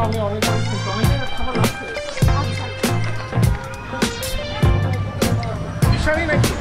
আমি অনেক খাবার লাগছে। ঈশানী নাকি?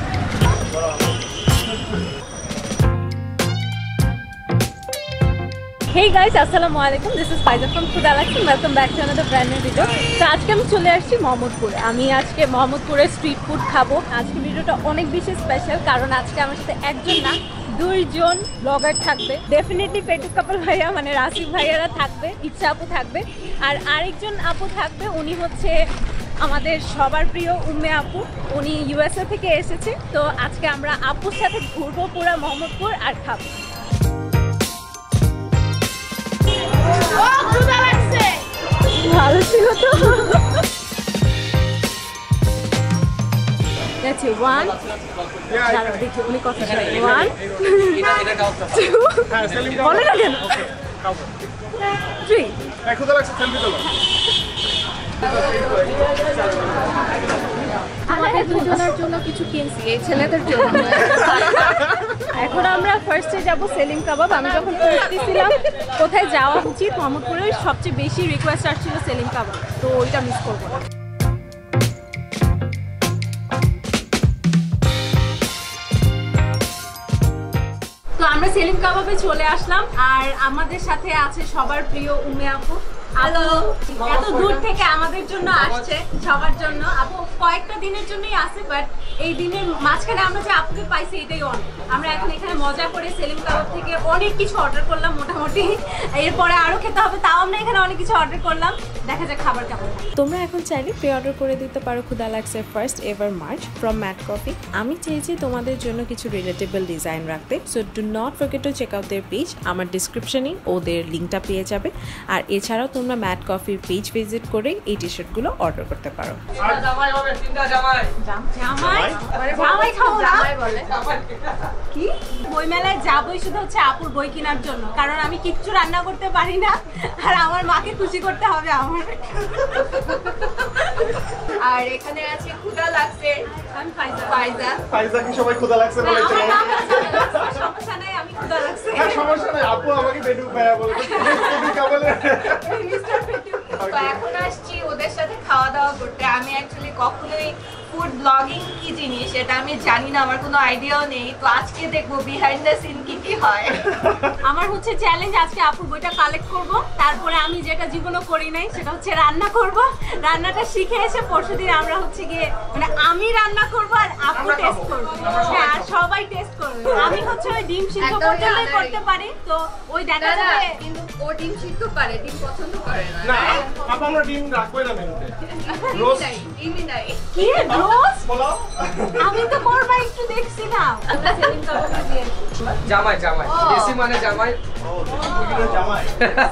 Hey guys, assalamu alaikum. This is Faiza from Food Alex and welcome back to another brand new video. So আজকে আমি চলে আসছি মোহাম্মদপুরে। আমি আজকে মোহাম্মদপুরে স্ট্রিট ফুড খাবো। আজকে ভিডিওটা অনেক বেশি স্পেশাল কারণ আজকে আমার সাথে একজন না দুইজন ব্লগার থাকবে। ডেফিনেটলি পেটু কাপল ভাইয়া মানে রাসিফ ভাইয়ারা থাকবে, ইচ্ছা আপু থাকবে, আর আরেকজন আপু থাকবে। উনি হচ্ছে আমাদের সবার প্রিয় উম্মে আপু। উনি ইউএসএ থেকে এসেছে। তো আজকে আমরা আপুর সাথে ঘুরবো পুরো মোহাম্মদপুর আর খাবো। ভালো ছিল তো। দেখছি 1 দেখি উনি কথা বলে 1 2 বলে না কেন 3 ক্ষুধা লাগছে সেলফি তোলো। আমাদের দুজনের জন্য কিছু কিনছি, এই ছেলেদের জন্য। এখন আমরা ফার্স্টে যাব সেলিম কাবাব। আমি যখন খুঁজতেছিলাম কোথায় যাওয়া উচিত, মোহাম্মদপুরে সবচেয়ে বেশি রিকোয়েস্ট আসছিল সেলিম কাবাব, তো ওইটা মিস করবো না। তো আমরা সেলিম কাবাবে চলে আসলাম আর আমাদের সাথে আছে সবার প্রিয় উম্মে আপু। হ্যালো, এত দূর থেকে আমাদের জন্য আসছে, সবার জন্য। আপু কয়েকটা দিনের জন্যই আসে, বাট এই দিনের মাঝখানে আমরা যে আপুকে পাইছি এটাই অনেক। আমরা এখন এখানে মজা করে সেলিম কাবাব থেকে অনেক কিছু অর্ডার করলাম মোটামুটি। এরপরে আরো খেতে হবে, তাও আমরা এখানে অনেক কিছু অর্ডার করলাম। দেখা যাক খাবার কেমন। তোমরা এখন চাইলে প্রি অর্ডার করে দিতে পারো খুদা লাক্সের first ever merch from Matt coffee. আমি চেয়েছি তোমাদের জন্য কিছু রিলেটেবল ডিজাইন রাখতে, so do not forget to check out their page. আমার ডিসক্রিপশনে ওদের লিঙ্কটা পেয়ে যাবে। আর এছাড়াও তোমরা ম্যাট কফির পেজ ভিজিট করে এই টি শার্টগুলো অর্ডার করতে পারো। কি বই মেলায় যাবই শুধু হচ্ছে আপুর বই কেনার জন্য, কারণ আমি কিচ্ছু রান্না করতে পারি না আর আমার মাকে খুশি করতে হবে আমার। আর এখানে আছে ক্ষুধা লাগছে, আমি ফাইজা। ফাইজা কি সবাই ক্ষুধা লাগছে বলেছে? সমস্যা নাই, আমি ক্ষুধা লাগছে। হ্যাঁ সমস্যা নাই, আপু আমাকে পেটু ভাইয়া বলে পেটু কাবলে। তো এখন আসছি ওদের সাথে খাওয়া দাওয়া করতে। আমি অ্যাকচুয়ালি কখনোই ফুড ব্লগিং কি জিনিস এটা আমি জানি না, আমার কোনো আইডিয়াও নেই। তো আজকে দেখবো বিহাইন্ড দ্য সিন কি কি হয়। আমার হচ্ছে চ্যালেঞ্জ আজকে আপুর বইটা কালেক্ট করব, তারপরে আমি যেটা জীবনে করি নাই সেটা হচ্ছে রান্না করব। রান্নাটা শিখে এসে পরশুদিন আমরা হচ্ছে গিয়ে মানে আমি রান্না করব আর আপু টেস্ট করব। হ্যাঁ, আর সবাই টেস্ট করবে। আমি হচ্ছে ওই ডিম সিদ্ধ করতে পারি, তো ওই দেখা যাবে। কিন্তু ও ডিম সিদ্ধ পারে, ডিম পছন্দ করে না। না আপু আমরা ডিম রাখবই না মেনুতে। রোস্ট ডিমই নাই। কি রোস্ট? বলো আমি তো করব, একটু দেখছি না। আমরা সেলিম কাবাব দিয়ে জামাই দেশি মানে জামাই। ও তুমি জামাই।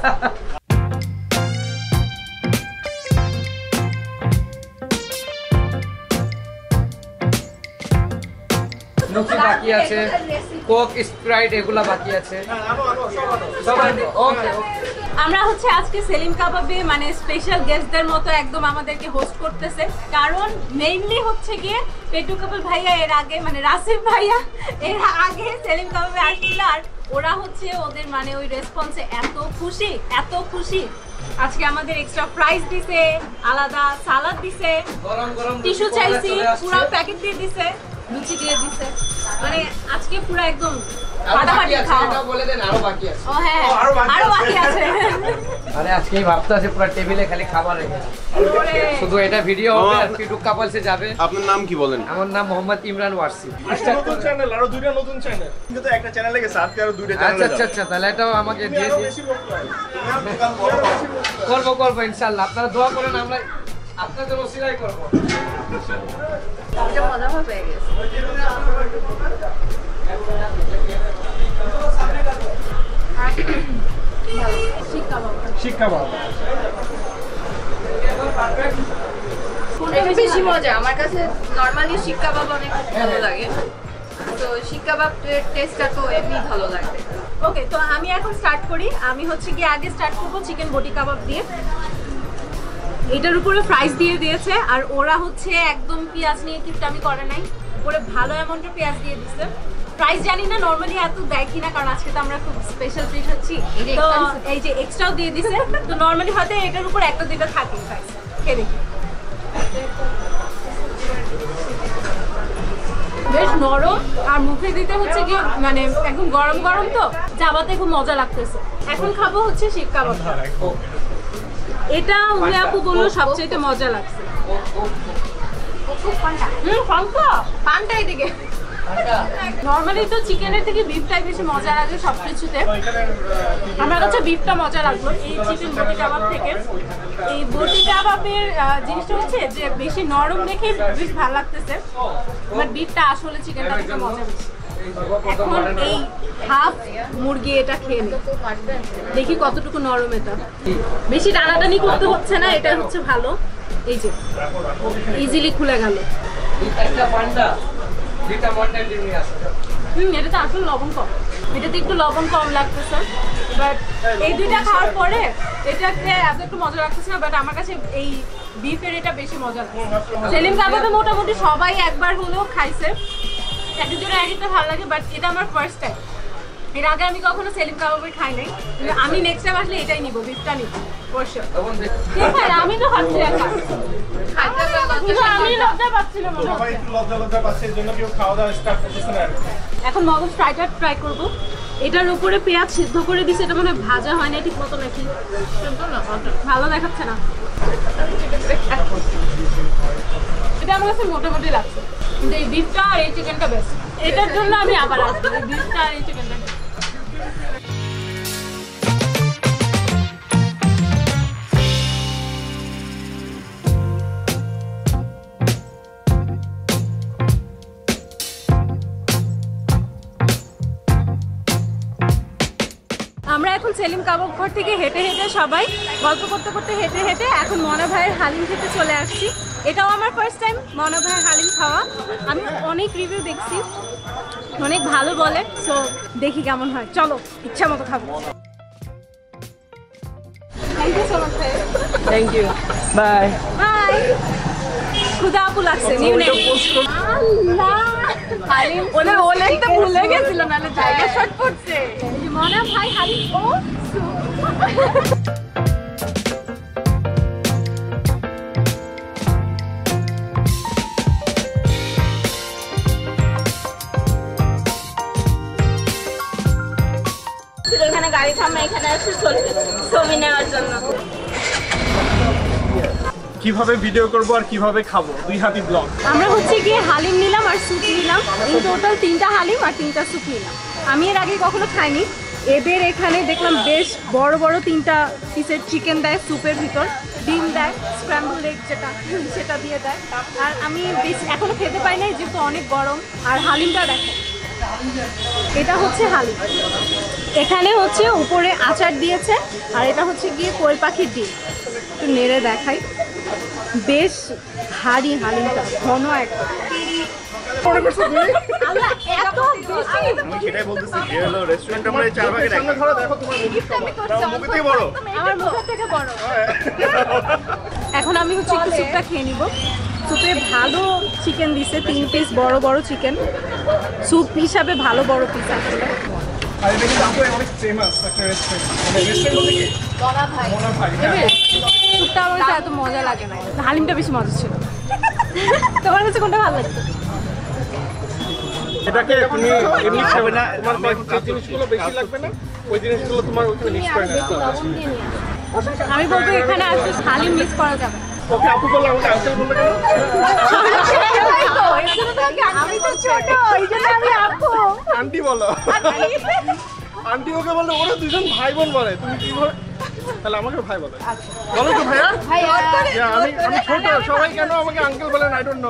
লুচি বাকি আছে, কোক স্প্রাইট এগুলা বাকি আছে। সবাই ওকে। আমরা হচ্ছে আজকে সেলিম কাবাবে মানে স্পেশাল গেস্টদের মতো একদম আমাদেরকে হোস্ট করতেছে, কারণ মেইনলি হচ্ছে গিয়ে পেটু কাপল ভাইয়া এর আগে মানে রাসিফ ভাইয়া এর আগে সেলিম কাবাবে আসছিল, আর ওরা হচ্ছে ওদের মানে ওই রেসপন্সে এত খুশি। আজকে আমাদের এক্সট্রা প্রাইস দিছে, আলাদা সালাদ দিছে, টিস্যু চাইছি, পুরো প্যাকেট দিয়ে দিছে, লুচি দিয়ে দিছে। মানে আজকে পুরো একদম ফাটাফাটি খাওয়া। বলে দেন আরো বাকি আছে। ও হ্যাঁ আরো বাকি আছে। আরে আজকেই ভাবতে আছে পুরো টেবিলে খালি খাবার রেখেছে। শুধু এটা ভিডিও হবে আর পিটুক কাপল সে যাবে। আপনার নাম কি বলেন? আমার নাম মোহাম্মদ ইমরান ওয়ারসি। নতুন চ্যানেল, আরো দুইটা নতুন চ্যানেল। কিন্তু একটা চ্যানেলে গেছে আজকে আরো দুইটা চ্যানেল। আচ্ছা তাহলে এটাও আমাকে দিয়ে দিন। করবো ইনশাআল্লাহ। আপনারা দোয়া করেন, আমরা আপনাদের ওসিলাই করব। এটা মজা হবে গেছে। শিক্ষা বাবা এটা বেশি মজা আমার কাছে। নরমালি শিক কাবাব অনেক ভালো লাগে, তো শিক কাবাব টেস্টটা তো এমনি ভালো লাগে। ওকে, তো আমি এখন স্টার্ট করি। আমি হচ্ছে কি আগে স্টার্ট করবো চিকেন বটি কাবাব দিয়ে। এটার উপরে ফ্রাইস দিয়ে দিয়েছে, আর ওরা হচ্ছে একদম পেঁয়াজ নিয়ে কিপটামি করে নাই, উপরে ভালো অ্যামাউন্টের পেঁয়াজ দিয়ে দিচ্ছে। প্রাইস জানি না নরমালি এত দেয় কিনা, কারণ আজকে তো আমরা খুব স্পেশাল ট্রিট হচ্ছি, তো এই যে এক্সট্রাও দিয়ে দিছে, তো নরমালি হয়তো এটার উপর একটা দুইটা থাকে প্রাইস। খেয়ে দেখি, বেশ নরম আর মুখে দিতে হচ্ছে কি মানে একদম গরম গরম, তো চাবাতে খুব মজা লাগতেছে। এখন খাবো হচ্ছে শিক কাবাব, এটা উমে আপু বললো সবচেয়ে মজা লাগছে। পানটা এদিকে নরমালি তো চিকেনের থেকে বিফটাই বেশি মজা লাগে সবকিছুতে, আমার কাছে বিফটা মজা লাগলো এই চিকেন বটি কাবাব থেকে। এই বটি কাবাবের জিনিসটা হচ্ছে যে বেশি নরম দেখে বেশ ভালো লাগতেছে, বাট বিফটা আসলে চিকেনটা থেকে মজা বেশি। এখন এই হাফ মুরগি এটা খেয়ে নিই, দেখি কতটুকু নরম। এটা বেশি টানাটানি করতে হচ্ছে না, এটা হচ্ছে ভালো। এই যে ইজিলি খুলে গেল। এটাতে আসলে লবণ কম, এটাতে একটু লবণ কম লাগতেছে, বাট এই দুইটা খাওয়ার পরে এটা খেয়ে এত একটু মজা লাগতেছে না, বাট আমার কাছে এই বিফের এটা বেশি মজা লাগছে। সেলিম কাবাবে মোটামুটি সবাই একবার হলেও খাইছে, এক একজনের এক একটা ভালো লাগে, বাট এটা আমার ফার্স্ট টাইম। এর আগে আমি কখনো সেলিম কাবাবে খাই নাই, আমি নেক্সট টাইম আসলে এটাই নিবো, বিফটা নিবো অবশ্যই। আমি তো ভাবছি আমি লজ্জা পাচ্ছিলাম, এখন মগজ ফ্রাইটা ট্রাই করবো। এটার উপরে পেঁয়াজ সিদ্ধ করে দিছে, এটা মানে ভাজা হয় না ঠিক মতো নাকি, ভালো দেখাচ্ছে না। এটা আমার কাছে মোটামুটি লাগছে, কিন্তু এই বিফটা আর এই চিকেনটা বেস্ট। এটার জন্য আমি আবার আসবো, এই বিফটা আর এই চিকেনটা। আমরা এখন সেলিম কাবাব ঘর থেকে হেঁটে হেঁটে সবাই গল্প করতে করতে হেঁটে হেঁটে এখন মনা ভাইয়ের হালিম খেতে চলে আসছি। এটাও আমার ফার্স্ট টাইম মনা ভাইয়ের হালিম খাওয়া। আমি অনেক রিভিউ দেখছি, অনেক ভালো বলে, সো দেখি কেমন হয়। চলো ইচ্ছা মতো খাবো। থ্যাংক ইউ সো মাচ ভাই। Thank you, bye bye. Khuda আপু লাগছে নিউ নেম। আল্লাহ হালিম ওদের ওলেনটা ভুলে গেছিল, নালে জায়গা শর্ট পড়ছে। মনা ভাই হালিম ও এখানে গাড়ি থামে, এখানে এসে ছবি নেওয়ার জন্য। কিভাবে ভিডিও করব আর কিভাবে খাবো, দুই হাতি ব্লগ। আমরা হচ্ছে গিয়ে হালিম নিলাম আর স্যুপ নিলাম, ইন টোটাল 3টা হালিম আর 3টা স্যুপ নিলাম। আমি এর আগে কখনো খাইনি। এদের এখানে দেখলাম বেশ বড় বড় 3টা পিসের চিকেন দেয় স্যুপের ভিতর, ডিম দেয়, স্ক্র্যাম্বল এগ যেটা সেটা দিয়ে দেয়। আর আমি বেশ এখনো খেতে পাই নাই যেহেতু অনেক গরম। আর হালিমটা দেখো, এটা হচ্ছে হালিম, এখানে হচ্ছে উপরে আচার দিয়েছে, আর এটা হচ্ছে গিয়ে কোয়েল পাখির ডিম। একটু নেড়ে দেখাই, বেশ ভারী হালিমটা, ঘন একটা। সেটাই বলতেছি, রেস্টুরেন্ট আমরা 4 ভাগে রাখি। ধরো দেখো তোমার মুখ থেকে বড়, আমার মুখ থেকে বড়। এখন আমি হচ্ছে একটু স্যুপটা খেয়ে নিব। স্যুপে ভালো চিকেন দিছে, 3 পিস বড় বড় চিকেন, স্যুপ হিসাবে ভালো বড় পিস আসলে। আর এটা কিন্তু আমাদের অনেক ফেমাস একটা রেস্টুরেন্ট। মানে রেস্টুরেন্ট বলতে কি মনা ভাই। মনা ভাই, স্যুপটা আমার কাছে এত মজা লাগে না, হালিমটা বেশি মজা ছিল। তোমার কাছে কোনটা ভালো লাগছে? এটাকে তুমি এমনি খাবে না, তোমার যে জিনিসগুলো বেশি লাগবে না ওই জিনিসগুলো তোমার ওখানে মিক্স করে নিতে হবে। আমি বলবো এখানে আসলে হালিম মিস করা যাবে। ওকে আপু বললাম, আমাকে আঙ্কেল বললে কেন? আমি তো ছোট, এই জন্য আমি আপু। আন্টি বলো। আন্টি ওকে বললে, ওরা দুজন ভাই বোন বলে, তুমি কি বলে? তাহলে আমাকে ভাই বলে। বলো তো ভাইয়া। আমি ছোট, সবাই কেন আমাকে আঙ্কেল বলেন, আই ডোন্ট নো।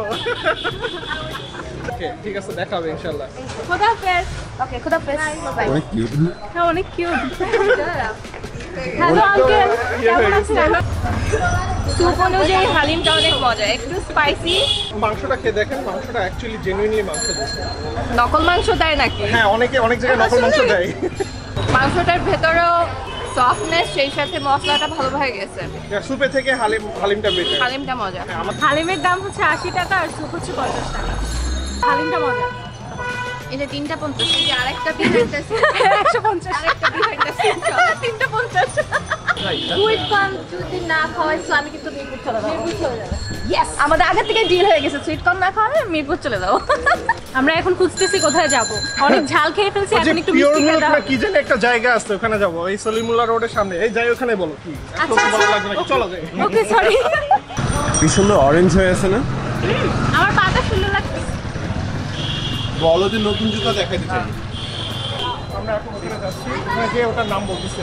ওকে ঠিক আছে, দেখা হবে ইনশাআল্লাহ। খোদা হাফেজ। ওকে খোদা হাফেজ। বাই। অনেক কিউট। হ্যাঁ অনেক কিউট। হ্যালো আঙ্কেল, কেমন আছেন? স্যুপ অনুযায়ী হালিমটা অনেক মজা, একটু স্পাইসি। মাংসটা খেয়ে দেখেন, মাংসটা অ্যাকচুয়ালি জেনুইনলি মাংস দিচ্ছে। নকল মাংস দেয় নাকি? হ্যাঁ, অনেক জায়গায় নকল মাংস দেয়। মাংসটার ভেতরেও সফটনেস, সেই সাথে মশলাটা ভালোভাবে গেছে। সুপে থেকে হালিমটা বেটার। হালিমটা মজা। হালিমের দাম হচ্ছে 80 টাকা আর স্যুপ হচ্ছে 50 টাকা। হালিমটা মজা। এটা 350 এই যে আরেকটা behind the scene 150 আরেকটা behind the scene 350 sweet corn যদি না খাওয়াই তো আমি কিন্তু মিরপুর চলে যাবো। ইয়েস আমাদের আগে থেকে ডিল হয়ে গেছে সুইট কর্ন না খাওয়ালে মিরপুর চলে যাবো। আমরা এখন খুঁজতেছি কোথায় যাব। অনেক ঝাল খেয়ে ফেলছি, ওই যে এখন একটু পিওর মিষ্টি মিল্ক খেতে না হবে। কি জানি একটা জায়গা আছে ওখানে যাবো, এই সলিমুল্লাহ রোডের সামনে। এই যাই ওখানে বলো কি আচ্ছা, ভালো লাগবে নাকি? চলো যাই। Okay sorry. কি সুন্দর অরেঞ্জ হয়ে আছে না? আমার পাটা সুন্দর লাগছে। বলো যে নতুন জুতা দেখাইতে চাই। আমরা এখন ওখানে যাচ্ছি, ওখানে গিয়ে ওটার নাম বলতেছি।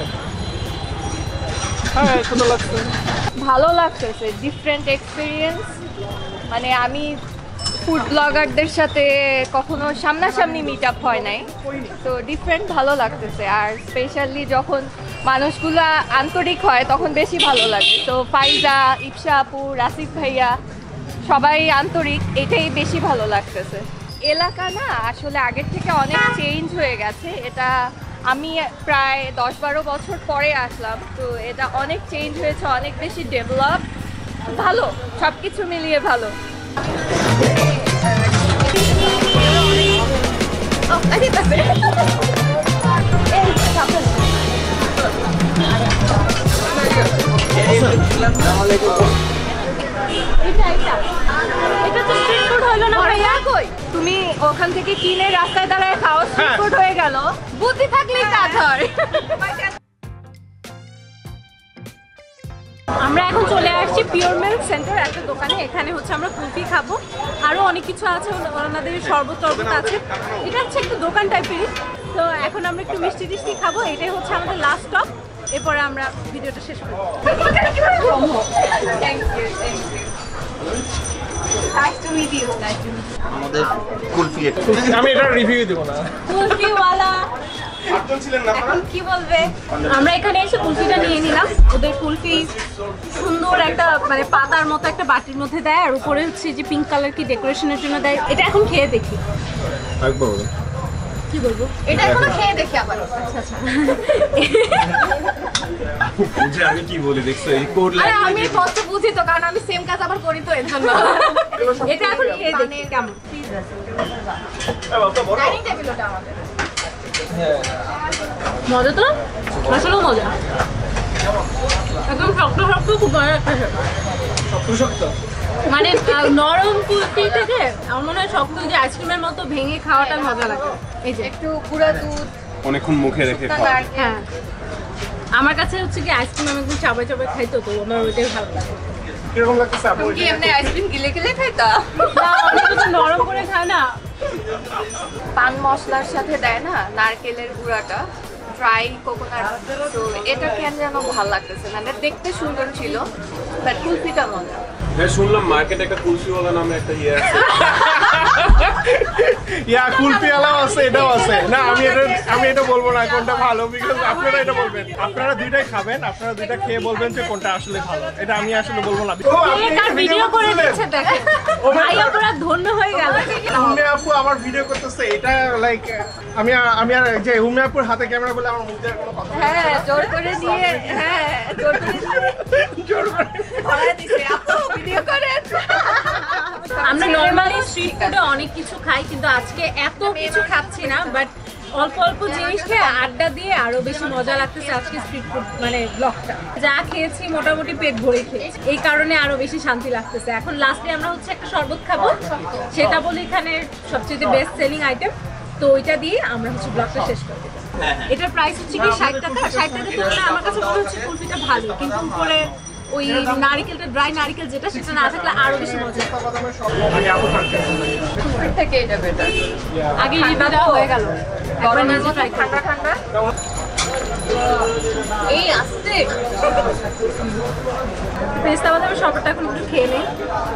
হ্যাঁ সুন্দর লাগছে। ভালো লাগতেছে, ডিফারেন্ট এক্সপিরিয়েন্স। মানে আমি ফুড ব্লগারদের সাথে কখনো সামনাসামনি মিট আপ হয় নাই, তো ডিফারেন্ট ভালো লাগতেছে। আর স্পেশালি যখন মানুষগুলো আন্তরিক হয় তখন বেশি ভালো লাগে। তো ফাইজা, ইপসা আপু, রাসিফ ভাইয়া সবাই আন্তরিক, এটাই বেশি ভালো লাগতেছে। এলাকা না আসলে আগের থেকে অনেক চেঞ্জ হয়ে গেছে। এটা আমি প্রায় 10-12 বছর পরে আসলাম, তো এটা অনেক চেঞ্জ হয়েছে, অনেক বেশি ডেভেলপ। ভালো, সব কিছু মিলিয়ে ভালো। এটা তো স্ট্রিট ফুড হলো না ভাইয়া। কই তুমি ওখান থেকে কিনে রাস্তায় দাঁড়ায় খাও, স্ট্রিট ফুড হয়ে গেল। বুদ্ধি থাকলেই কাজ হয়। আমরা এখন চলে আসছি পিওর মিল্ক সেন্টার একটা দোকানে। এখানে হচ্ছে আমরা কুলফি খাবো, আরো অনেক কিছু আছে, ওনাদের শরবত টরবত আছে। এটা হচ্ছে একটা দোকান টাইপেরই। তো এখন আমরা একটু মিষ্টি টিষ্টি খাবো, এটাই হচ্ছে আমাদের লাস্ট স্টপ। এরপরে আমরা ভিডিওটা শেষ করবো। আমাদের কুলফি আমি এটা রিভিউ দেবো না। কুলফিওয়ালা আটজন ছিলেন না এখন কি বলবে? আমরা এখানে এসে কুলফিটা নিয়ে নিলাম। ওদের কুলফি সুন্দর একটা মানে পাতার মতো একটা বাটির মধ্যে দেয়, আর উপরে হচ্ছে যে পিঙ্ক কালার কি ডেকোরেশনের জন্য দেয়। এটা এখন খেয়ে দেখি একবার কি বলবো। এটা এখনো খেয়ে দেখি আবার। আচ্ছা আচ্ছা বুঝে আমি কি বলি দেখছো এই কোড আরে আমি কষ্ট বুঝি তো, কারণ আমি সেম কাজ আবার করি তো এর জন্য। এটা এখন খেয়ে দেখি কেমন ডাইনিং টেবিল ওটা আমাদের। মজা তো আসলে মজা, একদম শক্ত শক্ত, খুব মজা লাগতেছে। মানে নরম কুলফি থেকে আমার মনে হয় শক্ত যে আইসক্রিমের মতো ভেঙে খাওয়াটা মজা লাগে। এই যে একটু গুঁড়া দুধ, অনেকক্ষণ মুখে রেখে খাওয়া। নারকেল। হ্যাঁ আমার কাছে হচ্ছে কি আইসক্রিম আমি একদম চাবাই চাবাই খাইতো, তো আমার ওইটাই ভালো লাগে। কিরকম লাগতেছে আপু? কি এমনি আইসক্রিম গিলে গিলে খাইতা? না অনেকে তো নরম করে খায় না। পান মশলার সাথে দেয় না নারকেলের গুঁড়াটা, ড্রাই কোকোনাট। তো এটা কেন যেন ভালো লাগতেছে, মানে দেখতে সুন্দর ছিল, বাট কুলফিটা মজা। হ্যাঁ শুনলাম মার্কেটে একটা কুলফিওয়ালা নামে একটা ইয়ে আছে। ইয়া কুলফিওয়ালাও আছে, এটাও আছে। না আমি এটা বলবো না কোনটা ভালো, বিকজ আপনারা এটা বলবেন। আপনারা দুইটাই খাবেন, আপনারা দুইটা খেয়ে বলবেন যে কোনটা আসলে ভালো। এটা আমি আসলে বলবো না। তার ভিডিও করে দিচ্ছে দেখেন, ভাইয়া পুরো ধন্য হয়ে গেল। হুমে আপু আমার ভিডিও করতেছে, এটা লাইক আমি আর যে হুমে আপুর হাতে ক্যামেরা বলে আমার মুখ দিয়ে কোনো কথা হ্যাঁ জোর করে দিয়ে, হ্যাঁ জোর করে দিয়ে জোর করে ধরে দিছে, আপু ভিডিও করেন। আমরা নরমালি স্ট্রিট ফুডে অনেক কিছু খাই, কিন্তু আজকে এত কিছু খাচ্ছি না, বাট অল্প অল্প জিনিস খেয়ে আড্ডা দিয়ে আরো বেশি মজা লাগতেছে আজকে স্ট্রিট ফুড মানে ব্লগটা। যা খেয়েছি মোটামুটি পেট ভরে খেয়েছি, এই কারণে আরো বেশি শান্তি লাগতেছে। এখন লাস্টে আমরা হচ্ছে একটা শরবত খাবো, সেটা বলে এখানে সবচেয়ে বেস্ট সেলিং আইটেম। তো ওইটা দিয়ে আমরা হচ্ছে ব্লগটা শেষ করে দেবো। এটার প্রাইস হচ্ছে কি 60 টাকা। 60 টাকার তুলনায় আমার কাছে মনে হচ্ছে কুলফিটা ভালো, কিন্তু উপরে ওই নারকেলটা, ড্রাই নারকেল যেটা, সেটা না থাকলে আরো বেশি মজা। কুলফির থেকে এটা বেটার। আগে রিভিউটা হয়ে গেল, গরমের মধ্যে ঠান্ডা ঠান্ডা। এই আসছে পেস্তা বাদামের শরবতটা এখন একটু খেয়ে নেই।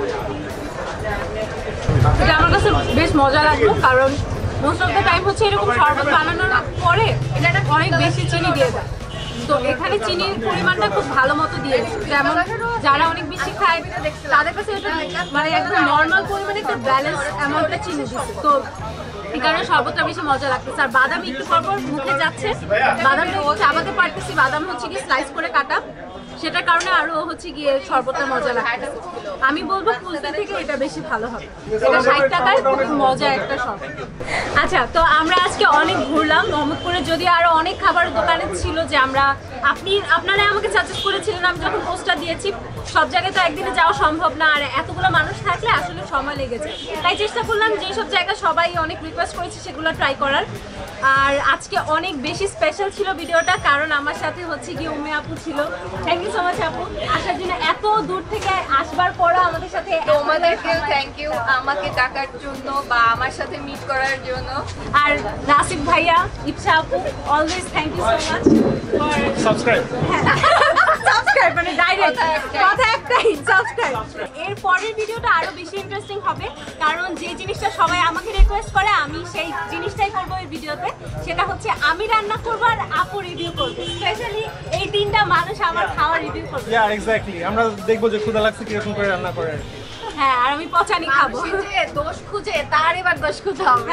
এটা আমার কাছে বেশ মজা লাগলো, কারণ মোস্ট অফ দ্য টাইম হচ্ছে এরকম শরবত বানানোর পরে এটা অনেক বেশি চিনি দিয়ে দেয়। তো এখানে চিনির পরিমাণটা খুব ভালো মতো দিয়ে দেয়, যেমন যারা অনেক বেশি খায় তাদের কাছে এটা মানে একদম নর্মাল পরিমাণে একটা ব্যালেন্স অ্যামাউন্টে চিনি দিচ্ছে। তো এই কারণে শরবতটা বেশি মজা লাগতেছে। আর বাদাম একটু পর পর মুখে যাচ্ছে, বাদামটা চাবাতে পারতেছি, বাদাম হচ্ছে কি স্লাইস করে কাটা, সেটার কারণে আরো হচ্ছে গিয়ে শরবতটা মজা লাগছে। আমি বলবো ফুলসি থেকে এটা বেশি ভালো হবে। এটা 60 টাকায় খুব মজা একটা শরবত। আচ্ছা, তো আমরা আজকে অনেক ঘুরলাম মোহাম্মদপুরে, যদি আরো অনেক খাবারের দোকানে ছিল যে আপনারা আমাকে সাজেস্ট করেছিলেন, আমি যখন পোস্টটা দিয়েছি। সব জায়গায় তো একদিনে যাওয়া সম্ভব না, আর এতগুলো মানুষ থাকলে আসলে সময় লেগেছে, তাই চেষ্টা করলাম যেসব জায়গা সবাই অনেক রিকোয়েস্ট করেছে সেগুলো ট্রাই করার। আর আজকে অনেক বেশি স্পেশাল ছিল ভিডিওটা, কারণ আমার সাথে হচ্ছে গিয়ে উম্মে আপু ছিল। থ্যাংক ইউ সো মাচ আপু আসার জন্য, এত দূর থেকে আসবার পরও আমাদের সাথে। তোমাদেরকে থ্যাংক ইউ আমাকে ডাকার জন্য বা আমার সাথে মিট করার জন্য। আর রাসিফ ভাইয়া, ইপসা আপু, always thank you so much for subscribe. Subscribe, মানে ডাইরেক্ট কথা একটাই, সাবস্ক্রাইব। এর পরের ভিডিওটা আরো বেশি ইন্টারেস্টিং হবে, কারণ যে জিনিসটা সবাই আমাকে রিকোয়েস্ট করে আমি সেই জিনিসটাই করবো এই ভিডিওতে। সেটা হচ্ছে আমি রান্না করবো আর আপু রিভিউ করবে। স্পেশালি এই 3টা মানুষ আমার খাওয়া রিভিউ করবে। ইয়া এক্স্যাক্টলি, আমরা দেখবো যে ক্ষুধা লাগছে কিরকম করে রান্না করে। হ্যাঁ, আর আমি পচানি খাবো। যে দোষ খুঁজে তার এবার দোষ খুঁজে হবে।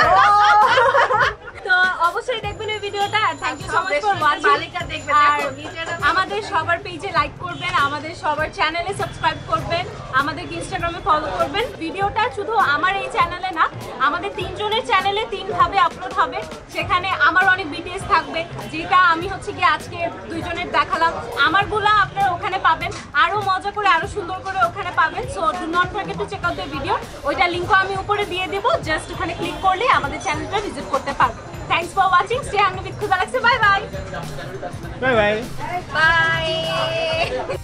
তো অবশ্যই দেখবেন এই ভিডিওটা। আর thank you so much for watching. Malika দেখবে, আর দেখো নিজেরা আমাদের সবার পেজে লাইক করবেন, আমাদের সবার চ্যানেলে সাবস্ক্রাইব করবেন, আমাদের ইনস্টাগ্রামে ফলো করবেন। ভিডিওটা শুধু আমার এই চ্যানেলে না, আমাদের 3 জনের চ্যানেলে 3 ভাবে আপলোড হবে। সেখানে আমার অনেক বিটিএস থাকবে, যেটা আমি হচ্ছে কি আজকে 2 জনের দেখালাম, আমারগুলা আপনারা ওখানে পাবেন, আরো মজা করে আরো সুন্দর করে ওখানে পাবেন। So do not forget to check out the video. ওইটা লিংকও আমি উপরে দিয়ে দেব, জাস্ট ওখানে ক্লিক করলে আমাদের চ্যানেলটা ভিজিট করতে পারবেন। Thanks for watching. Stay hungry with Khuda Lagse. Bye bye. Bye bye. By.